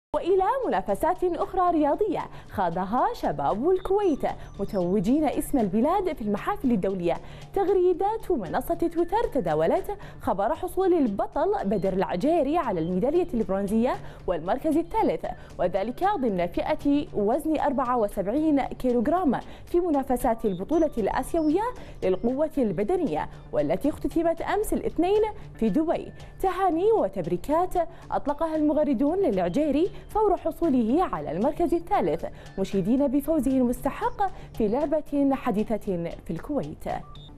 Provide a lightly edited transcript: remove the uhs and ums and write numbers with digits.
وإلى منافسات أخرى رياضية خاضها شباب الكويت متوجين اسم البلاد في المحافل الدولية. تغريدات منصة تويتر تداولت خبر حصول البطل بدر العجيري على الميدالية البرونزية والمركز الثالث، وذلك ضمن فئة وزن 74 كيلوغرام في منافسات البطولة الآسيوية للقوة البدنية والتي اختتمت أمس الاثنين في دبي. تهاني وتبريكات أطلقها المغردون للعجيري فور حصوله على المركز الثالث، مشيدين بفوزه المستحق في لعبة حديثة في الكويت.